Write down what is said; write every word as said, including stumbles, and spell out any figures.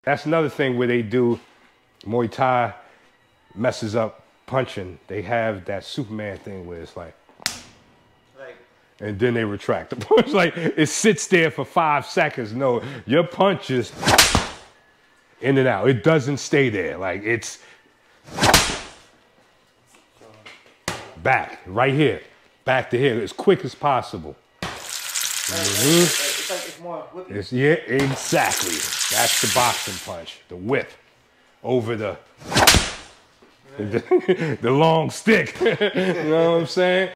That's another thing where they do Muay Thai messes up punching. They have that Superman thing where it's like, like and then they retract the punch. Like it sits there for five seconds. No, your punch is in and out. It doesn't stay there. Like it's back, right here, back to here, as quick as possible. Mm-hmm. It's like it's more whipping. It's, yeah, exactly. That's the boxing punch, the whip over the the, the long stick. You know what I'm saying?